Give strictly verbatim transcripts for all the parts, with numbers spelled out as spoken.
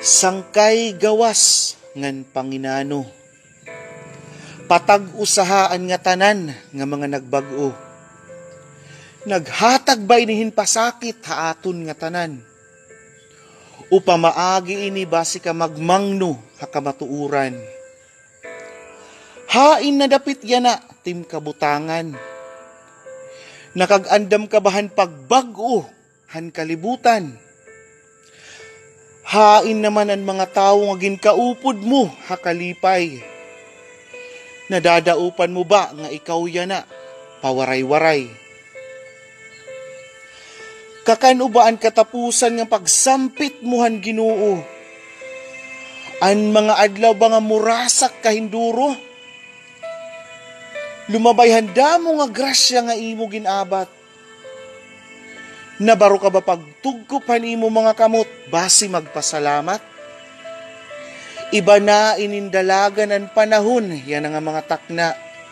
Sangkay gawas ngan Panginano, patag usahaan nga tanan nga mga nagbag-o. Naghatag ba inihin pasakit haaton nga tanan, upamaagi ini basi ka magmangno hakamatuuran. Hain na dapit yana tim kabutangan, nakagandam kabahan pagbag-o han kalibutan. Hain naman ang mga tao nga ginkaupod mo hakalipay, nadadaupan mo ba nga ikaw yana pawaray-waray. Kakano ba ang katapusan nga pagsampit mo han Ginoo? An mga adlaw ba nga murasak kahinduro? Lumabay handa mo nga grasya nga imo ginabat. Nabaro ka ba pagtugkupan imo mga kamot basi magpasalamat? Iba na inindalagan ang panahon, yan nga mga takna.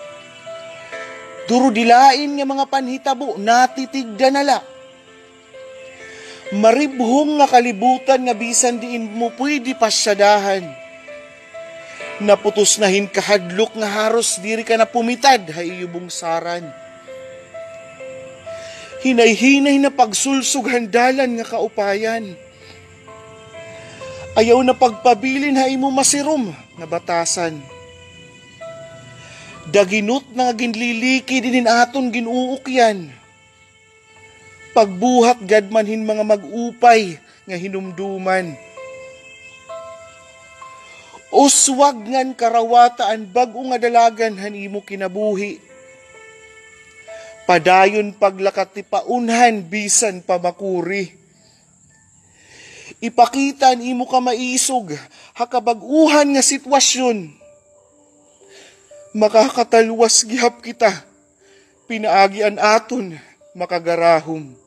Durudilain nga mga panhitabo, natitigda nala. Maribhong nga kalibutan nga bisan diin mo pwede pasyadahan. Naputos na hinkahadlok nga haros diri ka na pumitad hay iyubong saran. Hinay-hinay na pagsulsug handalan nga kaupayan. Ayaw na pagpabilin hay mo masirom nga batasan. Daginot na ginliliki dinin aton ginuukyan. Pagbuhat gadmanhin mga mag-upay nga hinumduman. Uswag ngan karawataan bag-o nga dalagan han imo kinabuhi. Padayon paglakat ti paunhan bisan pamakuri. Ipakitan imo ka maisog hakabag-uhan nga sitwasyon. Makakatalwas gihap kita, pinaagian aton makagarahom.